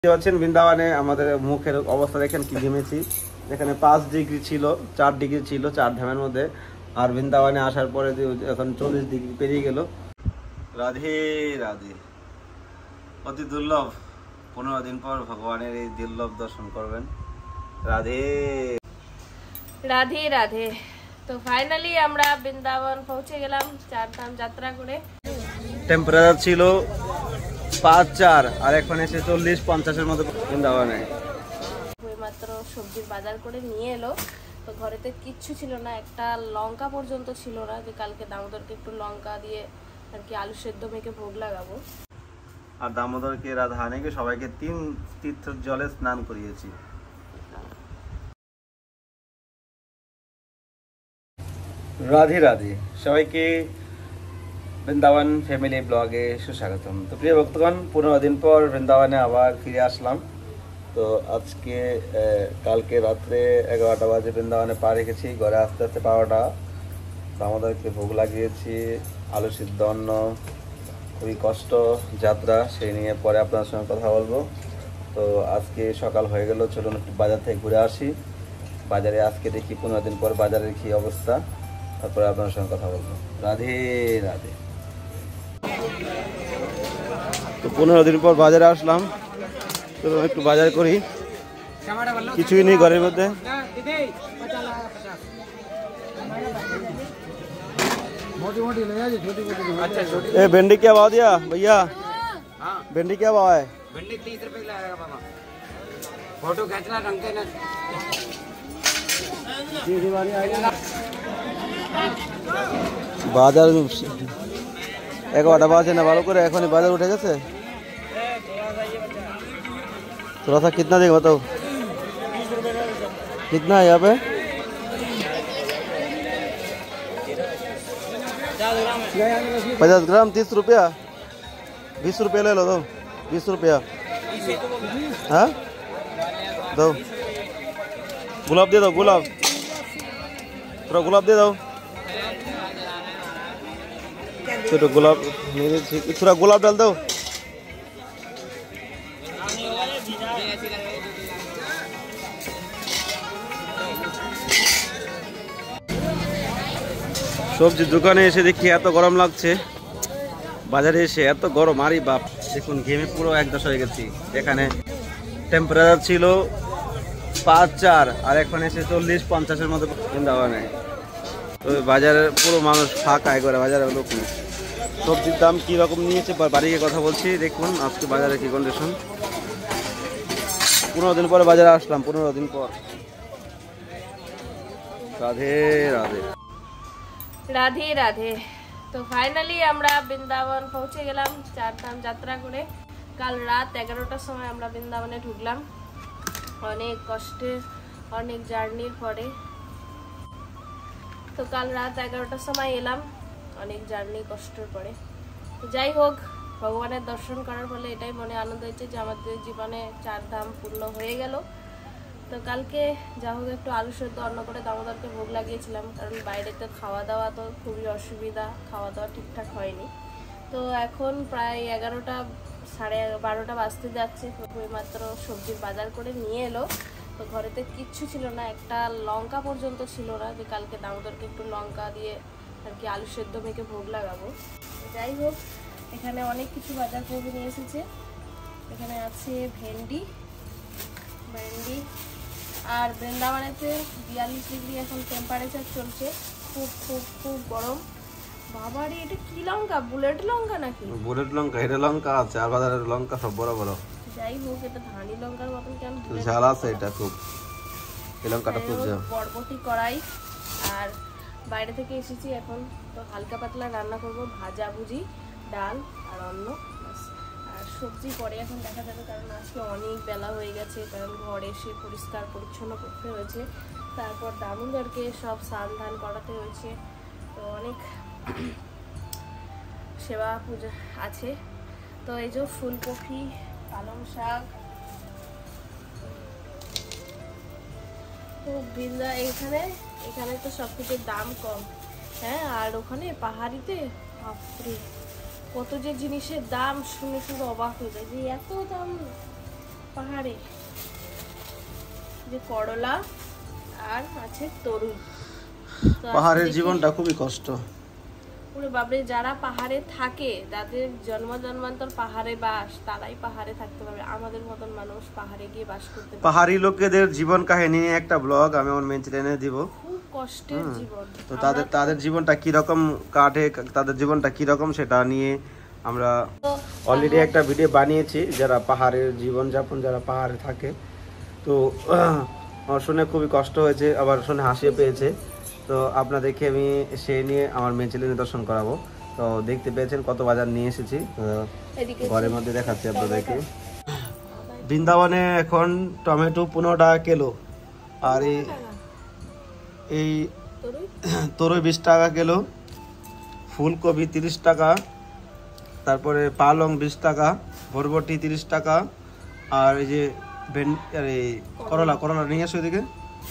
পাচ্ছেন বৃন্দাবনে আমাদের মুখের অবস্থা দেখেন কি ঘেমেছি। এখানে 5 ডিগ্রি ছিল, 4 ডিগ্রি ছিল 4 ধামের মধ্যে, আর বৃন্দাবনে আসার পরে এখন 40 ডিগ্রি পেরিয়ে গেল। রাধে রাধে। অতি দুর্লভ 15 দিন পর ভগবানের এই দুর্লভ দর্শন করবেন। রাধে রাধে রাধে। তো ফাইনালি আমরা বৃন্দাবন পৌঁছে গেলাম 4 ধাম যাত্রা করে। টেম্পারেচার ছিল 5-4 আর এখন এসে 40-50-এর মতো বৃন্দাবনে। মাত্র সবজির বাজার করে নিয়ে এলো, তো ঘরেতে কিচ্ছু ছিল না, একটা লঙ্কা পর্যন্ত ছিল না, যে কালকে দামোদরকে একটু লঙ্কা দিয়ে আর কি আলু সেদ্ধ মেখে ভোগ লাগাবো। আর দামোদরকে রাধারানীকে সবাইকে 3 তীর্থের জলে স্নান করিয়েছি। রাধে রাধে। সবাইকে বৃন্দাবন ফ্যামিলি ব্লগে সুস্বাগতম। তো প্রিয় ভক্তগণ, 15 দিন পর বৃন্দাবনে আবার ফিরে আসলাম। তো আজকে কালকে রাত্রে 11টা বাজে বৃন্দাবনে পা রেখেছি। ঘরে আস্তে আস্তে 12টা। দামোদরকে ভোগ লাগিয়েছি, আলু সিদ্ধ অন্ন। খুবই কষ্ট যাত্রা, সেই নিয়ে পরে আপনার সঙ্গে কথা বলবো। তো আজকে সকাল হয়ে গেল, চলুন একটু বাজার থেকে ঘুরে আসি। বাজারে আজকে দেখি 15 দিন পর বাজারের কি অবস্থা, তারপরে আপনার সঙ্গে কথা বলবো। রাধে রাধে। তো 15 দিন পর বাজারে আসলাম, চলুন একটু বাজার করি। কিছুই নেই ঘরের মধ্যে। ए भिंडी क्या भाव दिया भैया? भिंडी क्या भाव है? भिंडी 30 रुपए लगेगा बाबा। फोटो खींचना रंगते ना। বাজার 11টা বাজে না, ভালো করে এখনই বাজার উঠে গেছে। थोड़ा सा कितना देगा बताओ, कितना है यहाँ पे? 50 ग्राम 30 रुपया। 20 रुपया ले लो, दो 20 रुपया। हाँ दो। गुलाब दे दो, गुलाब थोड़ा गुलाब दे दो। छोटो गुलाब मेरे, थोड़ा गुलाब डाल दो। সবজি দোকানে এসে দেখি এত গরম লাগছে। বাজারে এসে এত গরম, আরে বাপ, দেখুন ঘেমে পুরো একদশ হয়ে গেছি। এখানে টেম্পারেচার ছিল 5-4 আর এখন এসে 40-50-এর মতো বৃন্দাবনে। তো বাজারে পুরো মানুষ ফাঁকা করে, বাজারে লোক নেই। সবজির দাম কি রকম নিয়েছে বাড়িকে কথা বলছি। দেখুন আজকে বাজারে কি কন্ডিশন। 15 দিন পরে বাজারে আসলাম, 15 দিন পর। রাধে রাধে। রাধে রাধে। তো ফাইনালি আমরা বৃন্দাবন পৌঁছে গেলাম 4 ধাম যাত্রা করে। কাল রাত 11টার সময় আমরা বৃন্দাবনে ঢুকলাম, অনেক কষ্টে, অনেক জার্নির পরে। তো কাল রাত 11টার সময় এলাম, অনেক জার্নি কষ্টের পরে। তো যাই হোক, ভগবানের দর্শন করার ফলে এটাই মনে আনন্দ হয়েছে যে আমাদের জীবনে 4 ধাম পূর্ণ হয়ে গেল। তো কালকে যা হোক একটু আলু সেদ্ধ অন্ন করে দামোদরকে ভোগ লাগিয়েছিলাম, কারণ বাইরেতে খাওয়া দাওয়া তো খুবই অসুবিধা, খাওয়া দাওয়া ঠিকঠাক হয়নি। তো এখন প্রায় 11টা, 12:30 বাজতে যাচ্ছে। মাত্র সবজির বাজার করে নিয়ে এলো, তো ঘরেতে কিচ্ছু ছিল না, একটা লঙ্কা পর্যন্ত ছিল না, যে কালকে দামোদরকে একটু লঙ্কা দিয়ে আর কি আলু সেদ্ধ মেখে ভোগ লাগাবো। যাই হোক, এখানে অনেক কিছু বাজার করে নিয়ে এসেছে। এখানে আছে ভেন্ডি, আর বৃন্দাবনেতে 42 ডিগ্রি এখন টেম্পারেচার চলছে, খুব খুব খুব গরম। বাবারে, এটা কি লঙ্কা? বুলেট লঙ্কা নাকি? বুলেট লঙ্কা, এটা লঙ্কা আছে, আর বাজারের লঙ্কা সব বড় বড়। যাই হোক, এটা ধানি লঙ্কার মতন কেন ঝাল আছে, এটা খুব, এই লঙ্কাটা খুব ঝাল। বরবটি কড়াই, আর বাইরে থেকে এসেছি এখন, তো হালকা পাতলা রান্না করব, ভাজা ভুজি, ডাল আর অন্ন, আর সবজি পরে এখন দেখা যাবে, কারণ আজকে অনেক বেলা হয়ে গেছে, কারণ ঘরে এসে পরিষ্কার পরিচ্ছন্ন করতে হয়েছে, তারপর দামোদরকে সব স্নান ধান করাতে হয়েছে, তো অনেক সেবা পূজা আছে। তো এই যে ফুলকপি, পালং শাক, তো এখানে তো সব কিছুর দাম কম। হ্যাঁ, আর ওখানে পাহাড়িতে বাপরে কত যে জিনিসের দাম শুনে শুনে অবাক হয়ে যায়, যে এত দাম পাহাড়ে যে করলা আর আছে তরুণ। পাহাড়ের জীবনটা খুবই কষ্ট। পুরো বাবরে, যারা পাহাড়ে থাকে তাদের জন্ম জন্মান্তর পাহাড়ে বাস, তারাই পাহাড়ে থাকতে পারবে। আমাদের মতন মানুষ পাহাড়ে গিয়ে বাস করতে পারে। পাহাড়ি লোকেদের জীবন কাহিনী নিয়ে একটা ব্লগ আমি আমার মেন চ্যানেলে দিব। খুব কষ্টের জীবন। তো তাদের জীবনটা কি রকম কাটে, তাদের জীবনটা কি রকম সেটা নিয়ে আমরা অলরেডি একটা ভিডিও বানিয়েছি, যারা পাহাড়ের জীবন যাপন, যারা পাহাড়ে থাকে। তো আমার শুনে খুবই কষ্ট হয়েছে, আবার শুনে হাসিও পেয়েছে। তো আপনাদেরকে আমি সেই নিয়ে আমার মেন চ্যানেলে দর্শন করাবো। তো দেখতে পেয়েছেন কত বাজার নিয়ে এসেছি, ঘরের মধ্যে দেখাচ্ছি আপনাদেরকে। বৃন্দাবনে এখন টমেটো 15 টাকা কিলো, আর এই তরুই 20 টাকা কিলো, ফুলকপি 30 টাকা, তারপরে পালং 20 টাকা, বরবটি 30 টাকা, আর এই যে করলা নিয়ে আসো এদিকে।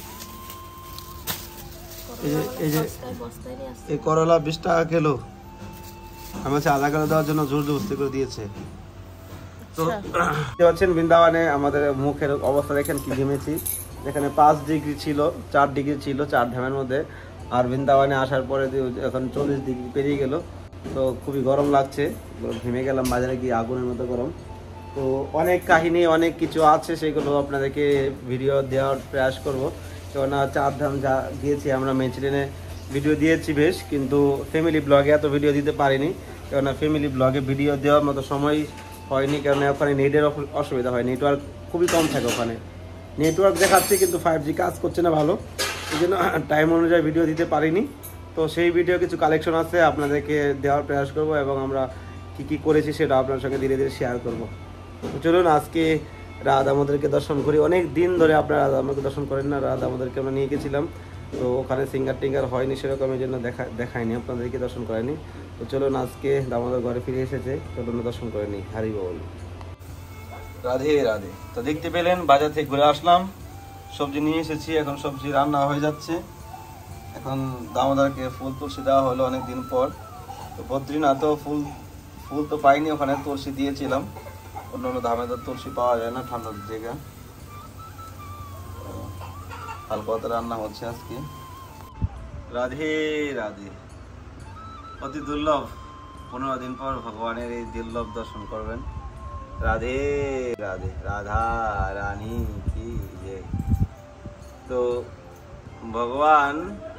এই করলা 20 টাকা কিলো। আমি হচ্ছে আধা কিলো দেওয়ার জন্য জোর জবরদস্তি করে দিয়েছে। তো দেখতে পাচ্ছেন বৃন্দাবনে আমাদের মুখের অবস্থা দেখেন কি ঘেমেছি। যেখানে 5 ডিগ্রি ছিল, 4 ডিগ্রি ছিল 4 ধামের মধ্যে, আর বৃন্দাবনে আসার পরে এখন 40 ডিগ্রি পেরিয়ে গেল। তো খুবই গরম লাগছে, ঘেমে গেলাম বাজারে গিয়ে, আগুনের মতো গরম। তো অনেক কাহিনী, অনেক কিছু আছে, সেগুলো আপনাদেরকে ভিডিও দেওয়ার প্রয়াস করব। কেননা 4 ধাম যা গিয়েছি আমরা মেন চ্যানেলে ভিডিও দিয়েছি বেশ, কিন্তু ফ্যামিলি ব্লগে এত ভিডিও দিতে পারিনি। কেননা ফ্যামিলি ব্লগে ভিডিও দেওয়ার মতো সময় হয়নি, কারণ ওখানে নেটের অসুবিধা হয়, নেটওয়ার্ক খুবই কম থাকে ওখানে। নেটওয়ার্ক দেখাচ্ছে কিন্তু 5G কাজ করছে না ভালো, এই জন্য টাইম অনুযায়ী ভিডিও দিতে পারিনি। তো সেই ভিডিও কিছু কালেকশন আছে, আপনাদেরকে দেওয়ার প্রয়াস করব, এবং আমরা কি করেছি সেটা আপনার সঙ্গে ধীরে ধীরে শেয়ার করব। তো চলুন আজকে রাধা দামোদরকে দর্শন করি। অনেক দিন ধরে আপনারা রাধা দামোদরকে দর্শন করেন না। রাধা দামোদরকে আমরা নিয়ে গেছিলাম, তো ওখানে সিঙ্গার টিঙ্গার হয়নি সেরকম, এই জন্য দেখায়নি, আপনাদেরকে দর্শন করেনি। তো চলুন আজকে দামোদর ঘরে ফিরে এসেছে, চলুন দর্শন করে নিই। হারি বল, রাধে রাধে। তো দেখতে পেলেন বাজার থেকে ঘুরে আসলাম, সবজি নিয়ে এসেছি, এখন সবজি রান্না হয়ে যাচ্ছে। এখন দামোদরকে ফুল তুলসী দেওয়া হলো অনেকদিন পর। তো বদ্রীনাথও ফুল তো পাইনি, ওখানে তুলসী দিয়েছিলাম। অন্য ধামে তো তুলসী পাওয়া যায় না, ঠান্ডার জায়গা। হালকা হাতে রান্না হচ্ছে আজকে। রাধে রাধে। অতি দুর্লভ, 15 দিন পর ভগবানের এই দুর্লভ দর্শন করবেন। রাধে রাধে, রাধা রানী কি যে। তো ভগবান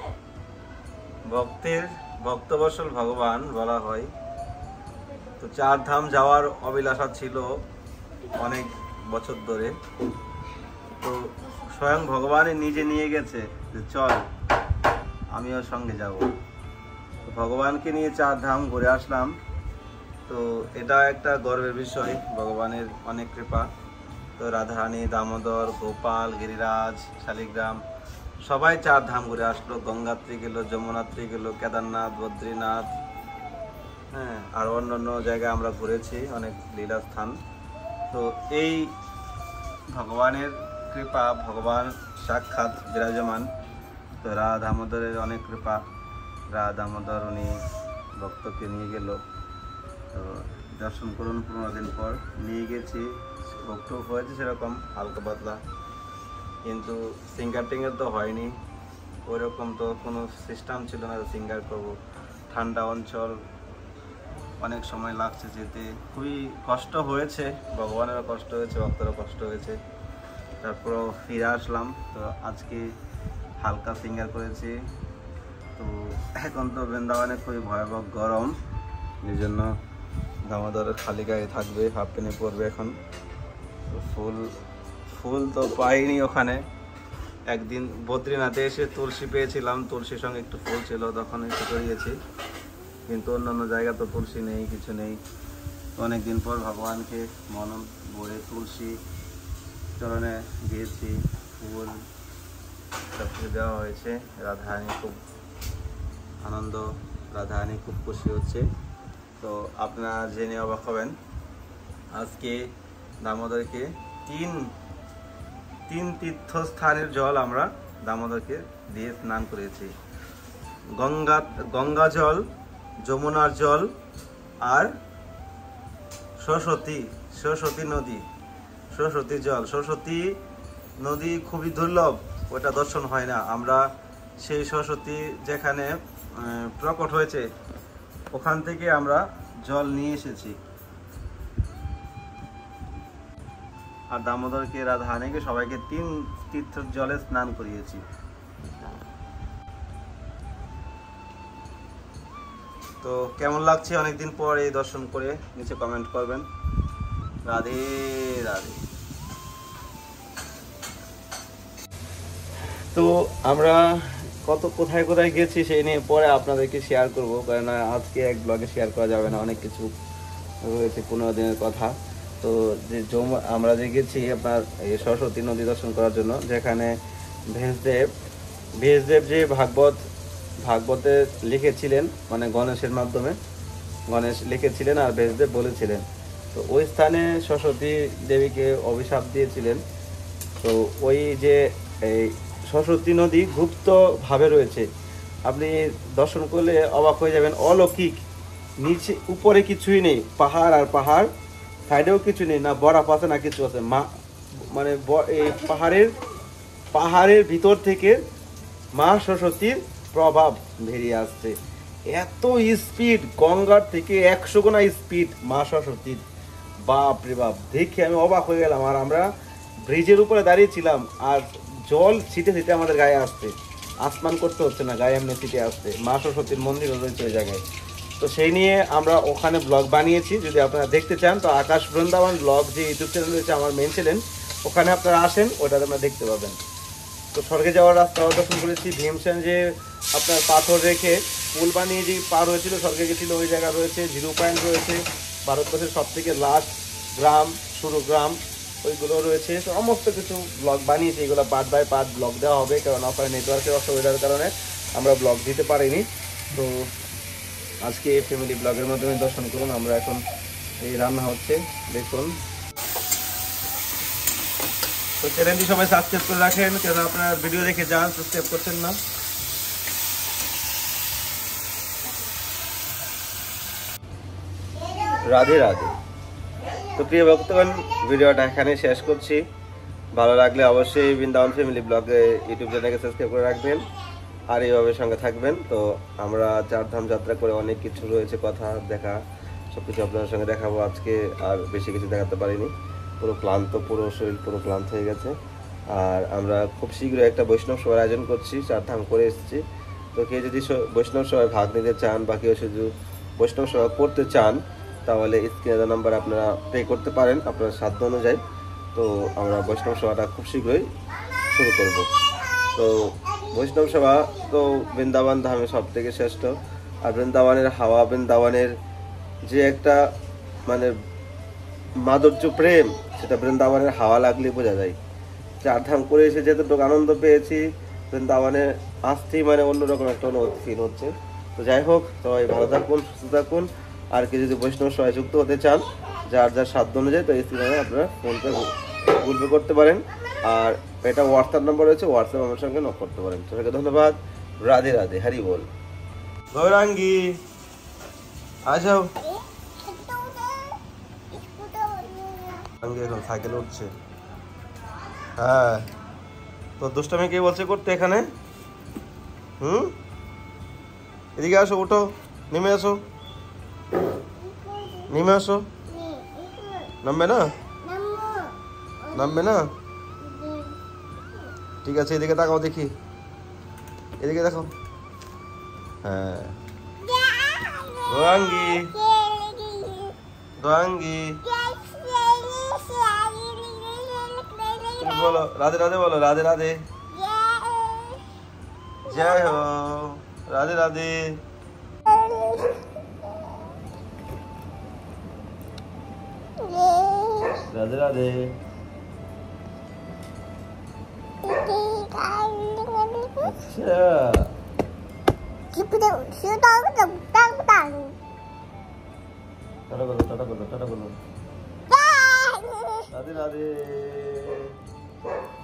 ভক্তবৎসল ভগবান বলা হয়। তো 4 ধাম যাওয়ার অভিলাষা ছিল অনেক বছর ধরে। তো স্বয়ং ভগবানই নিজে নিয়ে গেছে যে চল আমিও সঙ্গে যাব। তো ভগবানকে নিয়ে 4 ধাম ঘুরে আসলাম। তো এটা একটা গর্বের বিষয়, ভগবানের অনেক কৃপা। তো রাধারানী, দামোদর, গোপাল, গিরিরাজ, শালিগ্রাম সবাই 4 ধাম ঘুরে আসলো। গঙ্গাত্রী গেল, যমুনাত্রী গেল, কেদারনাথ, বদ্রীনাথ, হ্যাঁ, আর অন্যান্য জায়গায় আমরা ঘুরেছি, অনেক লীলা স্থান। তো এই ভগবানের কৃপা, ভগবান সাক্ষাৎ বিরাজমান। তো রাধা দামোদরের অনেক কৃপা। রাধা দামোদর উনি ভক্তকে নিয়ে গেল। তো দর্শন করুন, 15 দিন পর নিয়ে গেছি। ভক্ত হয়েছে সেরকম হালকা পাতলা, কিন্তু সিঙ্গার টিঙ্গার তো হয়নি, ওইরকম তো কোনো সিস্টেম ছিল না সিঙ্গার করবো। ঠান্ডা অঞ্চল, অনেক সময় লাগছে যেতে, খুবই কষ্ট হয়েছে, ভগবানেরও কষ্ট হয়েছে, ভক্তরও কষ্ট হয়েছে। তারপরও ফিরে আসলাম। তো আজকে হালকা সিঙ্গার করেছি। তো এখন তো বৃন্দাবনে খুবই ভয়াবহ গরম, এই জন্য দামোদর খালি গায়ে থাকবে, হাফ প্যান্ট পরবে এখন। তো ফুল তো পাইনি ওখানে। একদিন বদ্রীনাথে এসে তুলসী পেয়েছিলাম, তুলসীর সঙ্গে একটু ফুল ছিল, তখন একটু করিয়েছি, কিন্তু অন্যান্য জায়গা তো তুলসী নেই, কিছু নেই। অনেকদিন পর ভগবানকে মন ভরে তুলসী চরণে দিয়েছি, ফুল সব কিছু দেওয়া হয়েছে। রাধারানী খুব আনন্দ, রাধারানী খুব খুশি হচ্ছে। তো আপনারা জেনে অবাক হবেন, আজকে দামোদরকে তিন তীর্থস্থানের জল আমরা দামোদরকে দিয়ে স্নান করেছি। গঙ্গা জল, যমুনার জল, আর সরস্বতী নদী, সরস্বতীর জল। সরস্বতী নদী খুবই দুর্লভ, ওটা দর্শন হয় না। আমরা সেই সরস্বতী যেখানে প্রকট হয়েছে ওখান থেকে আমরা জল নিয়ে এসেছি। আর দামোদরকে, রাধাহানিকে সবাইকে 3 তীর্থের জলে স্নান করিয়েছি। তো কেমন লাগছে অনেকদিন পর এই দর্শন করে নিচে কমেন্ট করবেন। রাধে রাধে। তো আমরা কোথায় কোথায় গেছি সেই নিয়ে পরে আপনাদেরকে শেয়ার করব, কারণ আজকে এক ব্লগে শেয়ার করা যাবে না, অনেক কিছু রয়েছে 15 দিনের কথা। তো যে আমরা যে গেছি আপনার এই সরস্বতী নদী দর্শন করার জন্য, যেখানে ভেষদেব যে ভাগবতে লিখেছিলেন, মানে গণেশের মাধ্যমে গণেশ লিখেছিলেন আর ভেষদেব বলেছিলেন। তো ওই স্থানে সরস্বতী দেবীকে অভিশাপ দিয়েছিলেন। তো ওই যে এই সরস্বতী নদী গুপ্তভাবে রয়েছে, আপনি দর্শন করলে অবাক হয়ে যাবেন। অলৌকিক, নিচে উপরে কিছুই নেই, পাহাড় আর পাহাড়, সাইডেও কিছু নেই, না বরফ আছে না কিছু আছে। মানে এই পাহাড়ের ভিতর থেকে মা সরস্বতীর প্রভাব বেরিয়ে আসছে। এত স্পিড, গঙ্গার থেকে 100 গুণা স্পিড মা সরস্বতীর। বাপ রে বাপ, দেখে আমি অবাক হয়ে গেলাম। আর আমরা ব্রিজের উপরে দাঁড়িয়েছিলাম আর জল ছিটে ছিটে আমাদের গায়ে আসছে, আসমান করতে হচ্ছে না, গায়ে এমনি ছিটে আসছে। মা সরস্বতীর মন্দির রয়েছে ওই জায়গায়। তো সেই নিয়ে আমরা ওখানে ব্লগ বানিয়েছি, যদি আপনারা দেখতে চান তো আকাশ বৃন্দাবন ব্লগ যে ইউটিউব চ্যানেল রয়েছে আমার মেন চ্যানেল, ওখানে আপনারা আসেন, ওটাতে আপনারা দেখতে পাবেন। তো স্বর্গে যাওয়ার রাস্তাও দর্শন করেছি। ভীমসেন যে আপনার পাথর রেখে পুল বানিয়ে যে পার হয়েছিল স্বর্গে গেছিল, ওই জায়গা রয়েছে। 0 পয়েন্ট রয়েছে, ভারতবর্ষের সব থেকে লাস্ট গ্রাম শুরু গ্রাম, ওইগুলো রয়েছে। সমস্ত কিছু ব্লগ বানিয়েছি, এগুলো পার্ট বাই পার্ট ব্লগ দেওয়া হবে, কারণ আপনার নেটওয়ার্কের অসুবিধার কারণে আমরা ব্লগ দিতে পারিনি। তো আজকে ফ্যামিলি ব্লগের মাধ্যমে দর্শন করুন। আমরা এখন এই রান্না হচ্ছে, দেখুন। তো চ্যানেলটি সবাই সাবস্ক্রাইব করে রাখেন, কেন আপনারা ভিডিও দেখে যান, সাবস্ক্রাইব করছেন না। রাধে রাধে। তো প্রিয় ভক্তগণ, ভিডিওটা এখানে শেষ করছি। ভালো লাগলে অবশ্যই বৃন্দাবন ফ্যামিলি ব্লগে ইউটিউব চ্যানেলকে সাবস্ক্রাইব করে রাখবেন আর এইভাবে সঙ্গে থাকবেন। তো আমরা 4 ধাম যাত্রা করে অনেক কিছু রয়েছে, কথা দেখা, সব কিছু আপনাদের সঙ্গে দেখাবো। আজকে আর বেশি কিছু দেখাতে পারিনি, পুরো ক্লান্ত, পুরো শরীর পুরো ক্লান্ত হয়ে গেছে। আর আমরা খুব শীঘ্রই একটা বৈষ্ণব সভার আয়োজন করছি, 4 ধাম করে এসেছি। তো কেউ যদি বৈষ্ণব সভায় ভাগ নিতে চান বা কেউ শুধু বৈষ্ণব সভা করতে চান, তাহলে স্ক্রিনে দেওয়া নাম্বার আপনারা পে করতে পারেন আপনার সাধ্য অনুযায়ী। তো আমরা বৈষ্ণব সভাটা খুব শীঘ্রই শুরু করব। তো বৈষ্ণব সভা তো বৃন্দাবন ধামে সব থেকে শ্রেষ্ঠ। আর বৃন্দাবনের হাওয়া, বৃন্দাবনের যে একটা মানে মাধুর্য প্রেম, সেটা বৃন্দাবনের হাওয়া লাগলে বোঝা যায়। 4 ধাম করে এসে যেতটুকু আনন্দ পেয়েছি, বৃন্দাবনে আসতেই মানে অন্যরকম একটা অনুভূতি ফিল হচ্ছে। তো যাই হোক, সবাই ভালো থাকুন, সুস্থ থাকুন। আর কি যদি বৈষ্ণব সভায় যুক্ত হতে চান, যার যার সাধ্য অনুযায়ী, তো এই স্ক্রিনে আপনারা ফোনপে গুগল পে করতে পারেন। আর এটা হোয়াটসঅ্যাপ নাম্বার রয়েছে, হোয়াটসঅ্যাপ আমার সঙ্গে নক করতে পারেন। সবাইকে ধন্যবাদ। রাধে রাধে, হরি বল। গৌরাঙ্গী আসো। এখন সাইকেল উঠছে। হ্যাঁ, তো দুষ্টামি কে বলছে করতে এখানে? এদিকে আসো, উঠো, নেমে আসো, নেমে আসো। নামবে না? নামবে না? ঠিক আছে, এদিকে তাকাও দেখি, এদিকে দেখো। হ্যাঁ, গৌরাঙ্গী, গৌরাঙ্গী বলো রাধে রাধে, বলো রাধে রাধে, জয় হো, রাধে রাধে। রাধে রাধে। আচ্ছা, টাটা বলো, টাটা বলো, টাটা বলো। রাধে রাধে।